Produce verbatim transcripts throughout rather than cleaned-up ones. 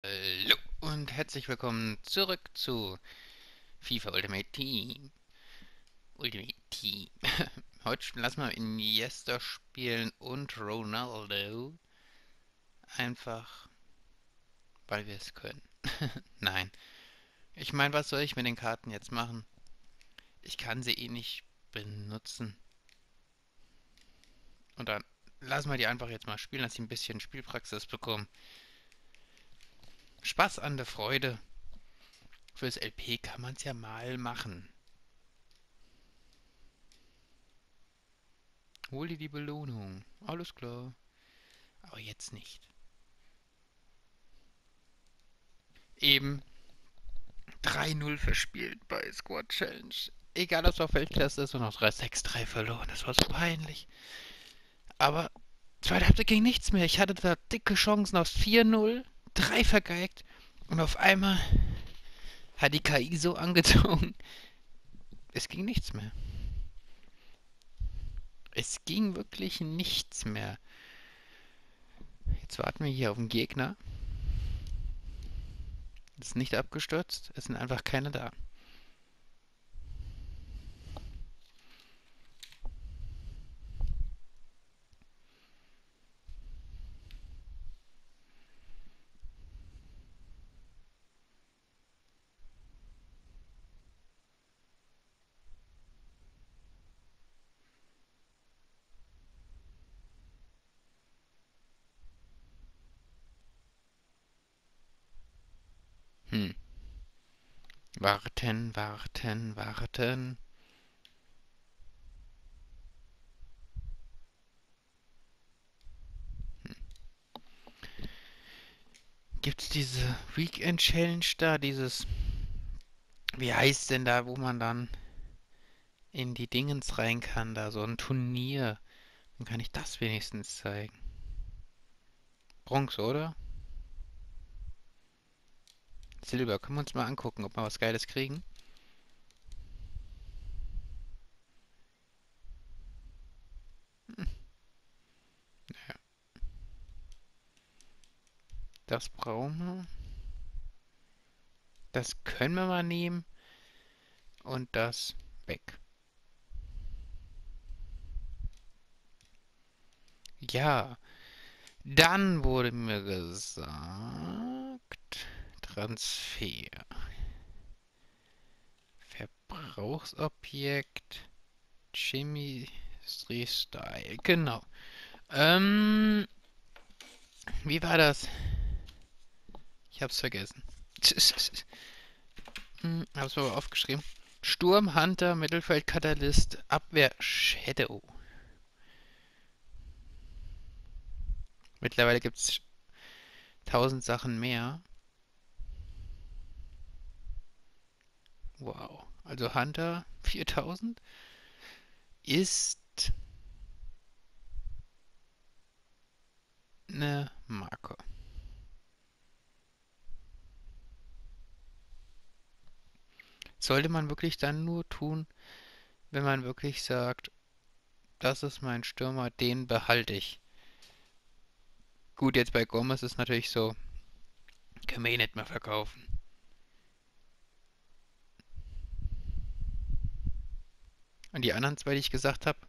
Hallo und herzlich willkommen zurück zu FIFA Ultimate Team. Ultimate Team. Heute lassen wir Iniesta spielen und Ronaldo. Einfach, weil wir es können. Nein. Ich meine, was soll ich mit den Karten jetzt machen? Ich kann sie eh nicht benutzen. Und dann lassen wir die einfach jetzt mal spielen, dass sie ein bisschen Spielpraxis bekommen. Spaß an der Freude. Fürs L P kann man es ja mal machen. Hol dir die Belohnung. Alles klar. Aber jetzt nicht. Eben drei null verspielt bei Squad Challenge. Egal, ob es auf Weltklasse ist und noch drei sechs drei verloren. Das war so peinlich. Aber zweite Halbzeit ging nichts mehr. Ich hatte da dicke Chancen auf vier null, drei vergeigt. Und auf einmal hat die K I so angezogen. Es ging nichts mehr. Es ging wirklich nichts mehr. Jetzt warten wir hier auf den Gegner. Ist nicht abgestürzt. Es sind einfach keine da. Hm. Warten, warten, warten. Gibt's diese Weekend Challenge da? Dieses, wie heißt denn da, wo man dann in die Dingens rein kann, da so ein Turnier. Dann kann ich das wenigstens zeigen. Bronze, oder? Silber. Können wir uns mal angucken, ob wir was Geiles kriegen. Ja, das brauchen wir. Das können wir mal nehmen. Und das weg. Ja, dann wurde mir gesagt, Transfer. Verbrauchsobjekt. Chemistry Style. Genau. Ähm, wie war das? Ich hab's vergessen. hm, hab's mir aber aufgeschrieben. Sturm, Hunter, Mittelfeld, Katalyst, Abwehr, Shadow. Mittlerweile gibt's tausend Sachen mehr. Wow. Also Hunter viertausend ist eine Marke. Sollte man wirklich dann nur tun, wenn man wirklich sagt, das ist mein Stürmer, den behalte ich. Gut, jetzt bei Gomez ist natürlich so, können wir eh nicht mehr verkaufen. Und die anderen zwei, die ich gesagt habe,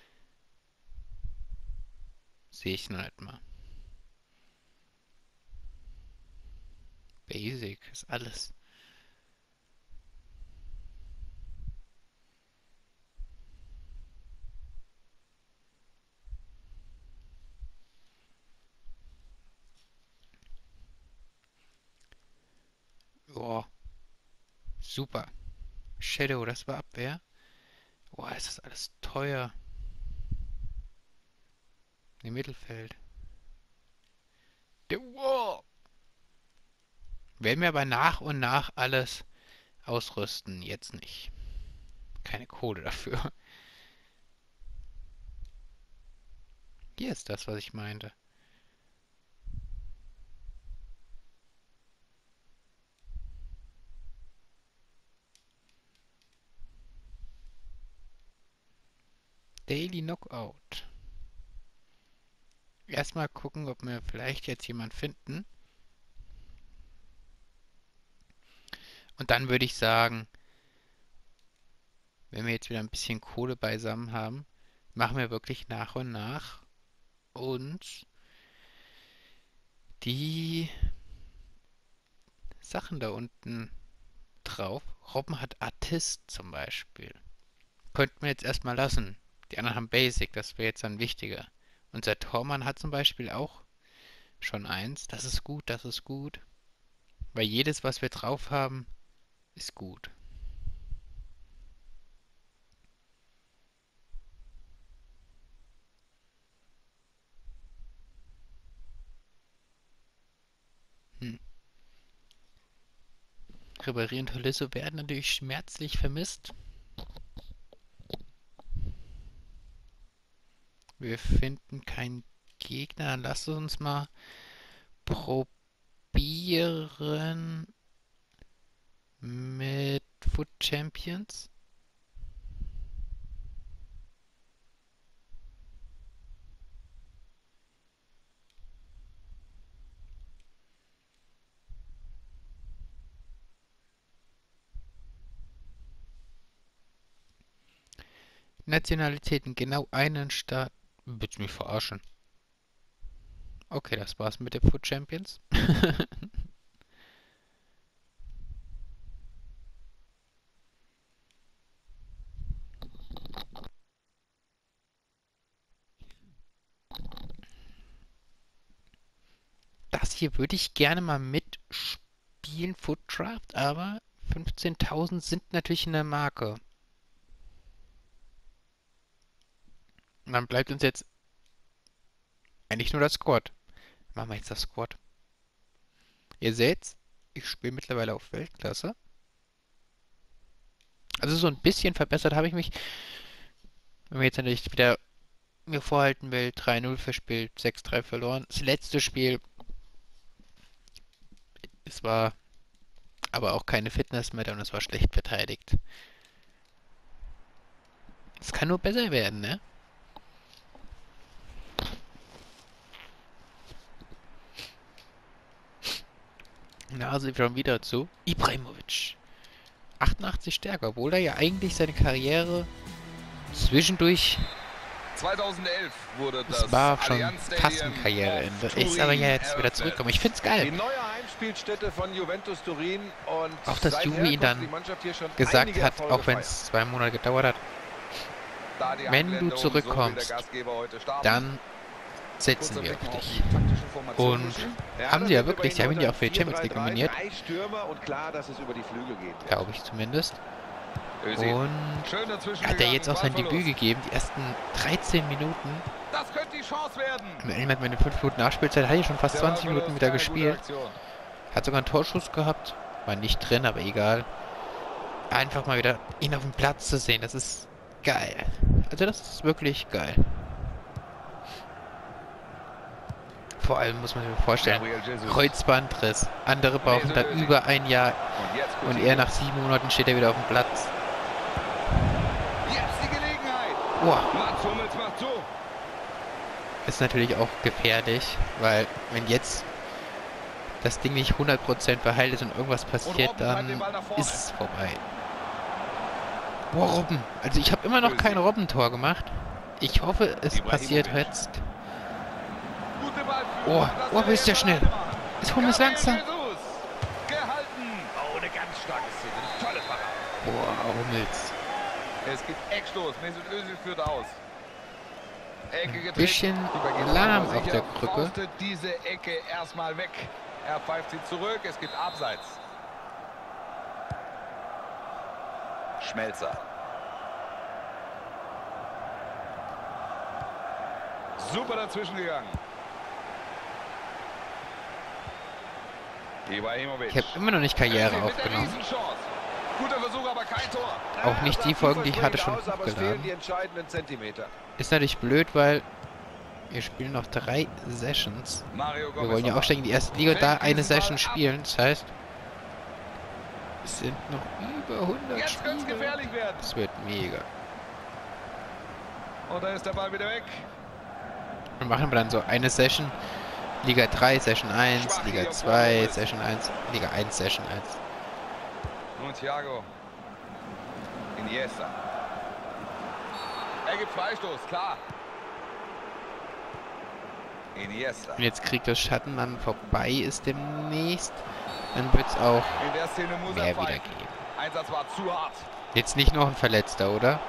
sehe ich noch nicht mal. Basic ist alles. Boah, super. Shadow, das war Abwehr. Boah, ist das alles teuer. Im Mittelfeld. Der, wow. Werden wir aber nach und nach alles ausrüsten. Jetzt nicht. Keine Kohle dafür. Hier ist das, was ich meinte. Daily Knockout. Erstmal gucken, ob wir vielleicht jetzt jemand finden. Und dann würde ich sagen, wenn wir jetzt wieder ein bisschen Kohle beisammen haben, machen wir wirklich nach und nach uns die Sachen da unten drauf. Robben hat Artist zum Beispiel. Könnten wir jetzt erstmal lassen. Die anderen haben Basic, das wäre jetzt dann wichtiger. Unser Tormann hat zum Beispiel auch schon eins. Das ist gut, das ist gut. Weil jedes, was wir drauf haben, ist gut. Hm. Ribéry und Tolisso werden natürlich schmerzlich vermisst. Wir finden keinen Gegner. Lass uns mal probieren mit Foot Champions. Nationalitäten, genau einen Staat. Willst du mich verarschen? Okay, das war's mit den Foot Champions. Das hier würde ich gerne mal mitspielen, Foot Draft, aber fünfzehntausend sind natürlich eine Marke. Und dann bleibt uns jetzt eigentlich nur das Squad. Machen wir jetzt das Squad. Ihr seht, ich spiele mittlerweile auf Weltklasse. Also so ein bisschen verbessert habe ich mich. Wenn wir jetzt natürlich wieder mir vorhalten will, drei null verspielt, sechs drei verloren. Das letzte Spiel, es war aber auch keine Fitness mehr und es war schlecht verteidigt. Es kann nur besser werden, ne? Nase schon wieder zu Ibrahimovic. achtundachtzig Stärke, obwohl er ja eigentlich seine Karriere zwischendurch... zweitausendelf wurde das Es war schon fast ein Karriereende. Ist aber ja jetzt wieder zurückgekommen. Ich find's geil. Die neue Heimspielstätte von Juventus Turin und auch, dass Juve ihn dann gesagt hat, auch wenn es zwei Monate gedauert hat, wenn du zurückkommst, dann setzen wir auf dich. Und ja, haben sie ja wirklich, sie haben ihn ja auch für die Champions League nominiert. Glaube ich zumindest. Und hat er jetzt auch sein Debüt gegeben, die ersten dreizehn Minuten. Das könnte die Chance werden. Im Endeffekt mit fünf Minuten Nachspielzeit hat er schon fast zwanzig Minuten wieder gespielt. Hat sogar einen Torschuss gehabt. War nicht drin, aber egal. Einfach mal wieder ihn auf dem Platz zu sehen, das ist geil. Also das ist wirklich geil. Vor allem muss man sich vorstellen, Kreuzbandriss. Andere brauchen da über ein Jahr und er nach sieben Monaten steht er wieder auf dem Platz. Boah. Ist natürlich auch gefährlich, weil wenn jetzt das Ding nicht hundert Prozent verheilt ist und irgendwas passiert, dann ist es vorbei. Boah, Robben. Also ich habe immer noch kein Robbentor gemacht. Ich hoffe, es passiert jetzt. Oh, oh, ist der schnell. Ist Hummels langsam. Boah, Hummels. Es gibt Eckstoß. Mesut Özil führt aus. Ein bisschen lahm auf der Krücke. Diese Ecke erstmal weg. Er pfeift sie zurück. Es gibt Abseits. Schmelzer. Super dazwischen gegangen. Ich habe immer noch nicht Karriere aufgenommen. Guter Versuch, aber kein Tor. Auch nicht die Folgen, die ich hatte, schon hochgeladen. Ist natürlich blöd, weil wir spielen noch drei Sessions. Wir wollen ja aufsteigen in die erste Liga und da eine Session spielen. Das heißt, es sind noch über hundert Spiele. Das wird mega. Und da ist der Ball wieder weg. Und machen wir dann so eine Session. Liga drei, Session eins, Liga zwei, Session eins, Liga eins, Session eins. Nun Thiago. Iniesta. Er gibt Freistoß, klar. Iniesta. Und jetzt kriegt das Schattenmann vorbei ist demnächst. Dann wird es auch In der Szene muss mehr er wieder pfeifen. geben. Einsatz war zu hart. Jetzt nicht noch ein Verletzter, oder?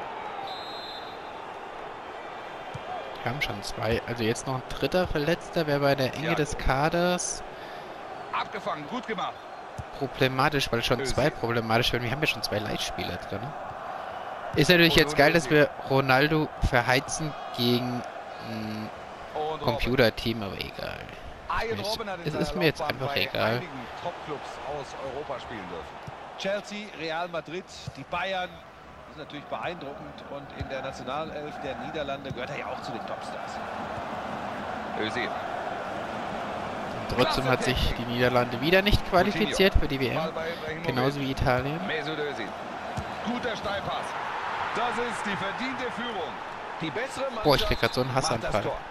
Wir haben schon zwei. Also jetzt noch ein dritter Verletzter wäre bei der Enge Ja. des Kaders Abgefangen, gut gemacht. problematisch, weil schon Özil. zwei problematisch werden. Wir haben ja schon zwei Leitspieler drin. Ist natürlich Und jetzt nun geil, dass Özil. wir Ronaldo verheizen gegen ein Und Robben. Computerteam, aber egal. Arjen Es- Robben hat in es seiner ist mir jetzt Laufbahn einfach bei egal. einigen Topclubs aus Europa spielen dürfen. Chelsea, Real Madrid, die Bayern. Das ist natürlich beeindruckend. Und in der Nationalelf der Niederlande gehört er ja auch zu den Topstars. Özil. Und trotzdem hat sich die Niederlande wieder nicht qualifiziert für die W Ball M. bei Ibrahimovic. Genauso wie Italien. Mesut Özil. Guter Steilpass. Das ist die verdiente Führung. Die bessere Mannschaft Boah, ich krieg grad so einen macht das Hassanfall. Tor.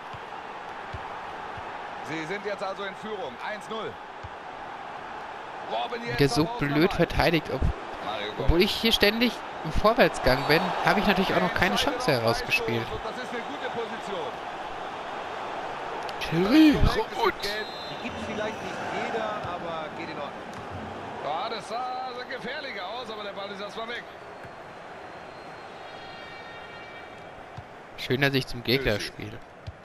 Sie sind jetzt also in Führung. eins null. Robben jetzt Der so auf blöd Außenarbeit. verteidigt, ob, Mario Gomez. obwohl ich hier ständig im Vorwärtsgang bin, habe ich natürlich auch noch keine Entscheidet Chance auf herausgespielt. Freistoß. Und das ist eine gute Position. Thierry, Korrekt, es gut. gibt Gelb. Die gibt vielleicht nicht jeder, aber geht in Ordnung. Ja, das sah also gefährlicher aus, aber der Ball ist erstmal weg. Schön, dass ich zum Gegner Özil. spiele.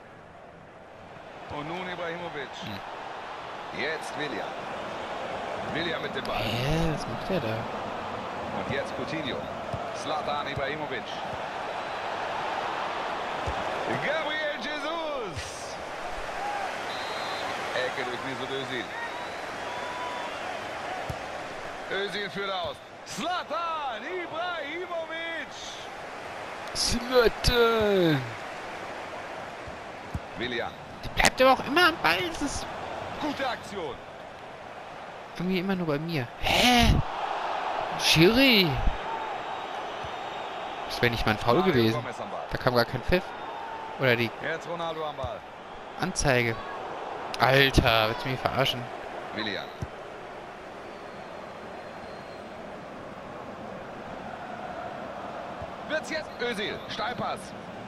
Und nun Ibrahimovic. Hm. Jetzt William. William mit dem Ball. Hä, was macht der da? Und jetzt Coutinho. Zlatan Ibrahimovic. Gabriel Jesus. Ecke durch Mesut Özil. Özil führt aus. Zlatan Ibrahimovic. Slötte! William. Der bleibt aber auch immer am Ball. Das ist Gute Aktion. irgendwie immer nur bei mir. Hä? Schiri! Das wäre nicht mal ein Foul Mario gewesen. Gomez am Ball. Da kam gar kein Pfiff. Oder die Jetzt Ronaldo am Ball. Anzeige. Alter, willst du mich verarschen? William. Wird's jetzt? Özil. Steilpass.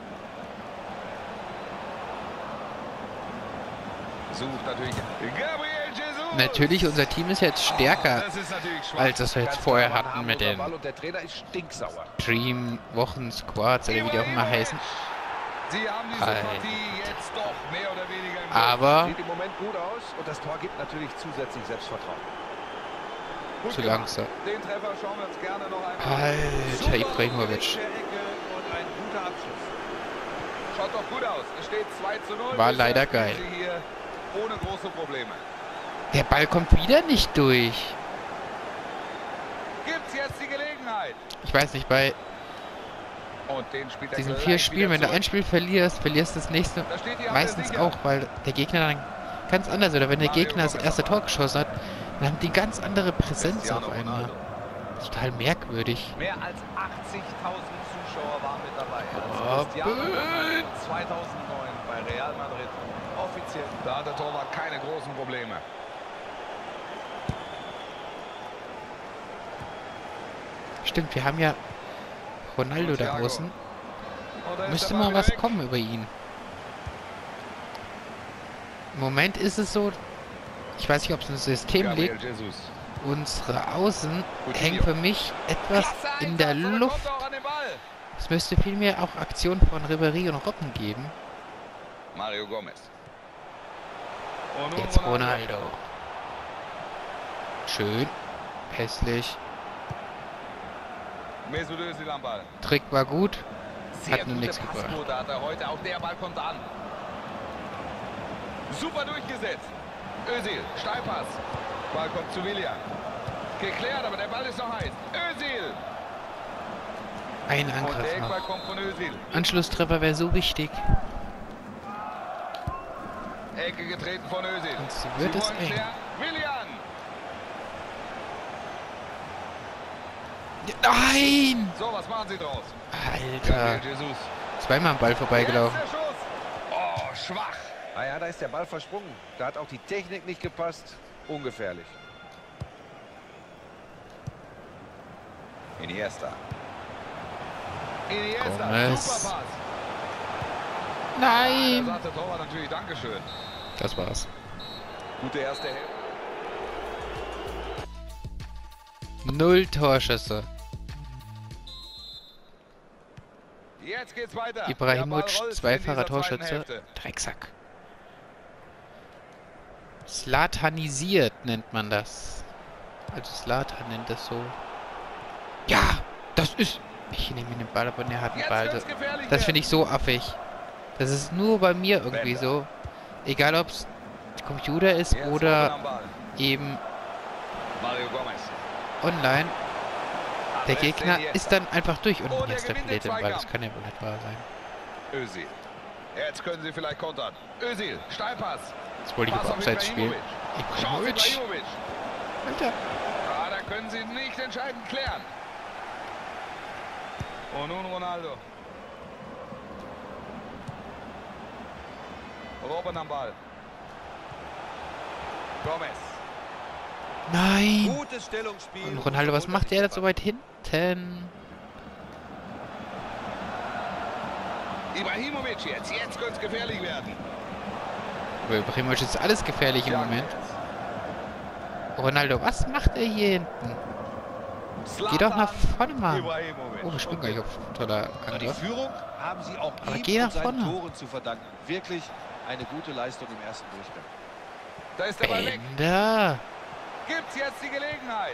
Sucht natürlich. Gabriel Jesus. Natürlich, unser Team ist jetzt stärker, Das ist natürlich schwach. als das wir jetzt Ganz vorher klar, ein hatten mit harmloser den Ball und der Trainer ist stinksauer. Dream Wochen Squads oder wie die auch immer heißen. Sie haben diese Alter. Partie jetzt doch mehr oder weniger im Griff. Aber Sieht im Moment gut aus und das Tor gibt natürlich zusätzlich Selbstvertrauen. Gut zu gemacht. langsam. Den Treffer schauen wir uns gerne noch einmal. Alter, Ibrahimovic. Direkte Ecke und ein guter Abschluss. Schaut doch gut aus. Es steht zwei zu null. War Bisher leider spielen geil. Sie hier ohne große Probleme. Der Ball kommt wieder nicht durch. Gibt's jetzt die Gelegenheit? Ich weiß nicht, bei Und den spielt er diesen gleich vier wieder Spielen, wenn du zurück. ein Spiel verlierst, verlierst du das nächste Da steht die Abwehr meistens sicher. auch, weil der Gegner dann ganz anders, oder wenn der Mario Gegner das Gomez erste am Tor Ball. geschossen hat, dann haben die ganz andere Präsenz Cristiano auf einmal. Ronaldo. Total merkwürdig. Mehr als achtzigtausend Zuschauer waren mit dabei. Oh, Als Cristiano Böen. Ronaldo zweitausendneun bei Real Madrid offiziell. Da hat der Torwart keine großen Probleme. Stimmt, wir haben ja Ronaldo Und da Thiago. außen. Und da ist Müsste der Ball mal wieder was weg. kommen über ihn. Im Moment ist es so, ich weiß nicht, ob es ein System Gabriel liegt, Jesus. unsere Außen Coutinho. hängen für mich etwas Klasse in der Einsatz, aber Luft. kommt auch an den Ball. Es müsste vielmehr auch Aktionen von Ribéry und Robben geben. Mario Gomez. Und nun Jetzt Ronaldo. Schön. Hässlich. Mesut Özil am Ball. Trick war gut. Sehr Hat nur gute nichts gebracht. Passquote hat er heute. Auch der Ball kommt an. Super durchgesetzt. Özil, Steilpass. Ball kommt zu William. Geklärt, aber der Ball ist noch heiß. Özil. Ein Und der Angriff Eckball noch. kommt von Özil. Anschlusstreffer wäre so wichtig. Ecke getreten von Özil. Sonst wird Sie es wollen eng. klären. William. Nein! So, was machen Sie draus? Alter. Gabriel Jesus. Zweimal am Ball vorbeigelaufen. Jetzt der Schuss. Oh, schwach. Ah ja, da ist der Ball versprungen. Da hat auch die Technik nicht gepasst. Ungefährlich. Iniesta. Iniesta, Gomez. super Pass. Nein! Da sagt der Torwart natürlich Dankeschön. Das war's. Gute erste Hälfte. Null Torschüsse. Jetzt geht's weiter. Ibrahimovic, Der Ball rollt zweifacher in dieser zweiten Torschütze. Hälfte. Drecksack. Slatanisiert nennt man das. Also Slatan nennt das so. Ja, das ist... Ich nehme den Ball, aber der hat einen Jetzt Ball. könnte's gefährlich Das werden. finde ich so affig. Das ist nur bei mir irgendwie Bender. so. Egal ob es Computer ist Jetzt oder Robben am Ball. eben Mario Gomez. online. Der Andres Gegner Iniesta. ist dann einfach durch und Oh, der jetzt der gewinnt den verliert den Ball. Das Zweikampf. kann ja wohl nicht wahr sein. Özil. Jetzt können sie vielleicht kontern. Özil, Steilpass. Jetzt wollte ich Pass aber auf Abseits spielen. Ibrahimovic. Chance Ibrahimovic. Ibrahimovic. Alter. Ah, da können sie nicht entscheidend klären. Und nun Ronaldo. Robben am Ball. Gomez. Nein! Gutes Stellungsspiel. Und Ronaldo, was macht der da so weit hinten? Ibrahimovic jetzt. Jetzt könnte es gefährlich werden. Aber Ibrahimovic ist alles gefährlich im Ja, Moment. jetzt. Ronaldo, was macht er hier hinten? Geh doch nach vorne, Mann. Ibrahimovic. Oh, wir springen gleich auf toller Aber die Angriff. Führung haben sie auch Aber ihm geh nach und seinen vorne. Toren zu verdanken. Wirklich eine gute Leistung im ersten Durchgang. Da ist der Ball weg. Bender. Gibt's jetzt die Gelegenheit.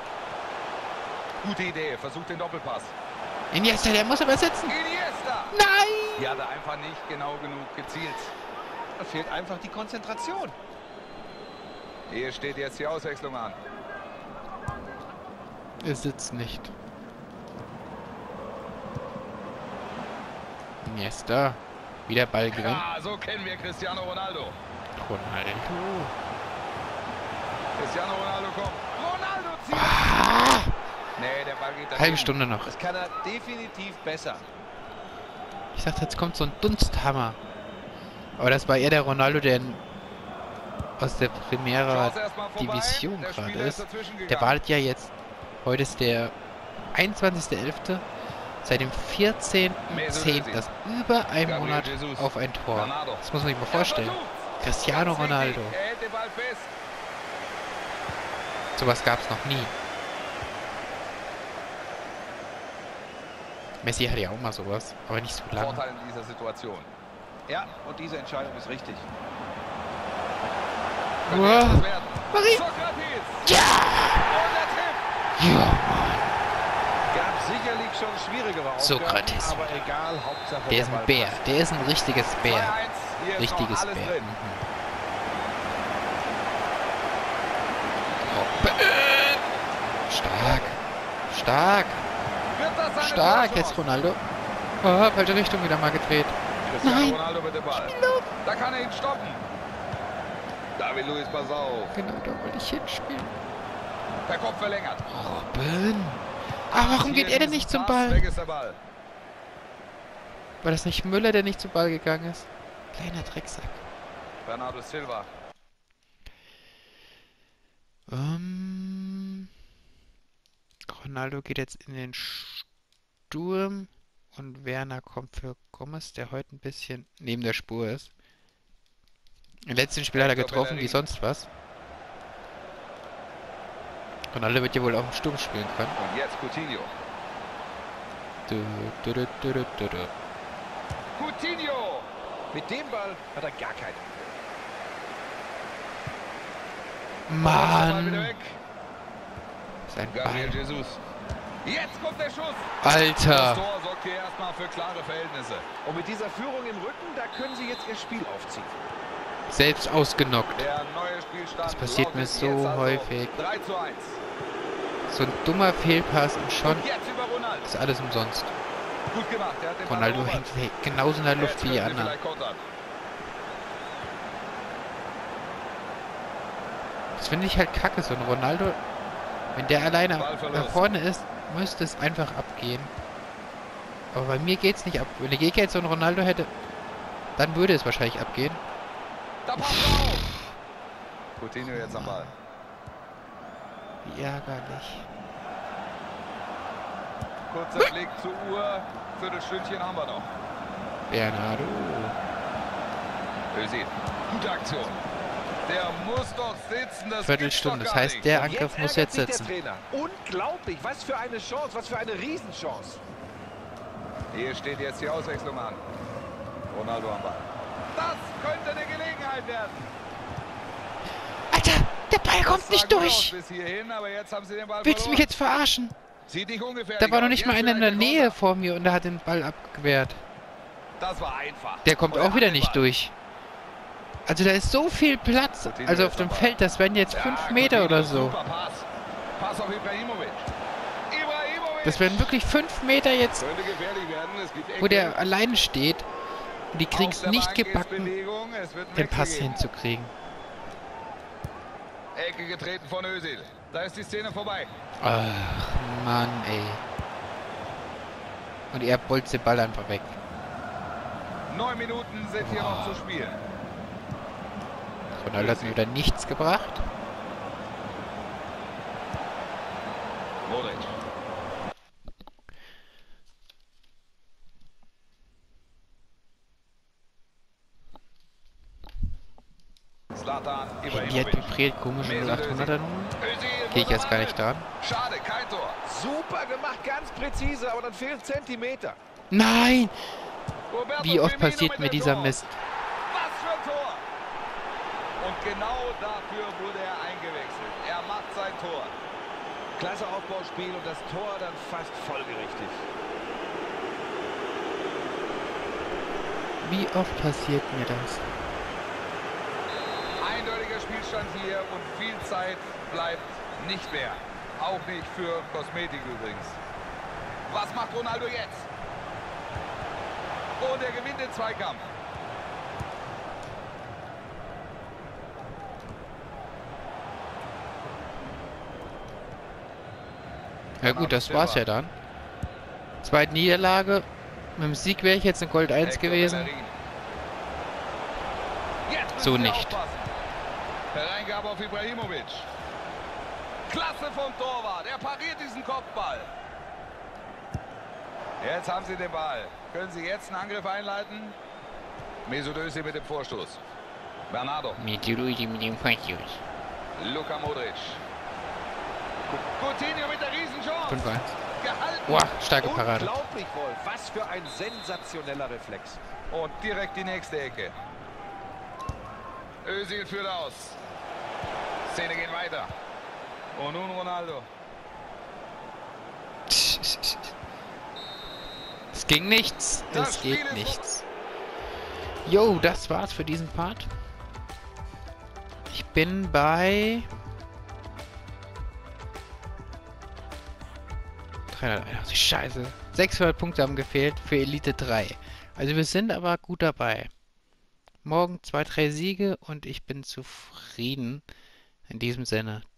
Gute Idee. Versucht den Doppelpass. Iniesta, der muss aber sitzen. Iniesta. Nein! Die hat er einfach nicht genau genug gezielt. Da fehlt einfach die Konzentration. Hier steht jetzt die Auswechslung an. Er sitzt nicht. Iniesta. Wieder Ball gewinnt. Ja, so kennen wir Cristiano Ronaldo. Ronaldo. Cristiano Ronaldo kommt. Ronaldo zieht. Ah, Nee, der Ball geht daneben. halbe Stunde noch. Das kann er definitiv besser. Ich dachte, jetzt kommt so ein Dunsthammer. Aber das war eher der Ronaldo, der in- aus der Primera Chance erstmal vorbei. Division Der gerade Spieler ist. dazwischen Der gegangen. wartet ja jetzt. Heute ist der einundzwanzigster elfte Seit dem vierzehnten zehnten Das über ein Gabriel Monat Jesus. auf ein Tor. Bernardo. Das muss man sich mal Er vorstellen. versucht's. Cristiano Ganz wichtig. Ronaldo. Er hält den Ball fest. Sowas gab es noch nie. Messi hatte ja auch mal sowas, aber nicht so lange. Vorteil in dieser Situation. Ja, und diese Entscheidung ist richtig. Könnte Wow. etwas werden. Marie. Sokrates. Ja! Und er trifft. Ja! Gab sicherlich schon schwierigere Aufgaben, Sokrates. aber egal, Hauptsache Der ist ein Ball Bär. passt. Der ist ein richtiges Bär. zwei eins. Hier ist noch Richtiges alles Bär. drin. Mhm. Robben. Stark. Stark. Wird das seine Stark. Torchance? Jetzt Ronaldo. Oh, falsche Richtung wieder mal gedreht. Cristiano Nein. Ronaldo mit dem Ball. Da kann er ihn stoppen. David Luiz, pass auf. Genau, da wollte ich hinspielen. Der Kopf verlängert. Robben. Ah, warum Hier geht er denn diesen nicht zum Pass. Ball? Weg ist der Ball. War das nicht Müller, der nicht zum Ball gegangen ist? Kleiner Drecksack. Bernardo Silva. Ähm, Ronaldo geht jetzt in den Sturm und Werner kommt für Gomez, der heute ein bisschen neben der Spur ist. Im letzten Spiel hat er getroffen wie sonst was. Ronaldo wird ja wohl auch im Sturm spielen können. Und jetzt Coutinho. Du, du, du, du, du, du, du. Coutinho. Mit dem Ball hat er gar keinen. Der Ball wieder Mann! weg. Sein Gabriel Ball. Jesus. Jetzt kommt der Schuss. Das Alter! Tor sorgt hier erstmal für klare Verhältnisse. Und mit dieser Führung im Rücken, da können sie jetzt ihr Spiel aufziehen. Selbst ausgenockt. Der neue Spielstand. Das passiert lautet mir so jetzt also häufig. drei zu eins. So ein dummer Fehlpass und schon Jetzt über Ronaldo. ist alles umsonst. Gut gemacht. Er hat den Ball Ronaldo erobert. hängt genauso in der Luft Jetzt wie die können sie anderen. vielleicht kontern. Das finde ich halt kacke, so ein Ronaldo. Wenn der alleine Ballverlust. nach vorne ist, müsste es einfach abgehen. Aber bei mir geht's nicht ab. Wenn der Gegner jetzt so ein Ronaldo hätte, dann würde es wahrscheinlich abgehen. Da passt er auf. Coutinho jetzt am Ball. Wie ärgerlich. Kurzer Blick zur Uhr. Viertelstündchen haben wir noch. Bernardo. Özil. Gute Aktion. Der muss doch sitzen. Das Viertelstunde. Das heißt, der Angriff muss jetzt sitzen. Unglaublich. Was für eine Chance. Was für eine Riesenchance. Hier steht jetzt die Auswechslung an. Ronaldo am Ball. Das könnte eine Gelegenheit werden. Alter, der Ball kommt nicht durch. Bis hierhin, aber jetzt haben sie den Ball Willst du mich jetzt verarschen? Sieht nicht ungefährlich Da war noch aus. nicht mal Jetzt einer in der vielleicht Nähe vor mir und er hat den Ball abgewehrt. Das war einfach. Der kommt Und auch wieder hat den nicht Ball. durch. Also da ist so viel Platz. Coutinho Also ist auf dem dabei. Feld, das wären jetzt Ja, fünf Meter Coutinho, oder so. Super Pass. Pass auf Ibrahimovic. Ibrahimovic. Das wären wirklich fünf Meter jetzt, Könnte gefährlich werden. Es gibt Ecke. wo der alleine steht. Und die kriegen Auf es der nicht Bank ist gebacken, Bewegung. Es wird einen den Wechsel Pass geben. hinzukriegen. Ecke getreten von Özil. Da ist die Szene vorbei. Ach, Mann, ey. Und er bolzt den Ball einfach weg. Neun Minuten sind hier noch zu spielen. Ronaldo hat mir wieder nichts gebracht. Modric. Zlatan Hey, die hat Ibrahimovic. vibriert, komisch, null acht hunderter Nummer. Özil, Gehe ich jetzt gar nicht dran. Schade, kein Tor. Super gemacht, ganz präzise, aber dann fehlen Zentimeter. Nein! Roberto Wie oft Firmino passiert mit mir dem dieser Tor. Mist? Was für ein Tor! Und genau dafür wurde er eingewechselt. Er macht sein Tor. Klasse Aufbauspiel und das Tor dann fast folgerichtig. Wie oft passiert mir das? Eindeutiger Spielstand hier und viel Zeit bleibt nicht mehr. Auch nicht für Kosmetik übrigens. Was macht Ronaldo jetzt? Und er gewinnt den Zweikampf. Ja gut, das war's ja dann. Zweite Niederlage. Mit dem Sieg wäre ich jetzt in Gold eins Hector gewesen. Bellerin. Jetzt müssen So sie nicht. aufpassen. Hereingabe auf Ibrahimovic. Klasse vom Torwart. Er pariert diesen Kopfball. Jetzt haben sie den Ball. Können sie jetzt einen Angriff einleiten? Mesut Özil mit dem Vorstoß. Bernardo. Mit Luigi mit dem Vorstoß. Luka Modric. Coutinho mit der Riesenchance. fünf eins. Gehalten. Boah, starke Parade. Unglaublich, Wolf. Was für ein sensationeller Reflex. Und direkt die nächste Ecke. Özil führt aus. Szene geht weiter. Und nun Ronaldo. Es ging nichts. Das Es Spiel geht ist nichts. Jo, das war's für diesen Part. Ich bin bei dreihunderteinundachtzig. Scheiße. sechshundert Punkte haben gefehlt für Elite drei. Also wir sind aber gut dabei. Morgen zwei, drei Siege und ich bin zufrieden. In diesem Sinne,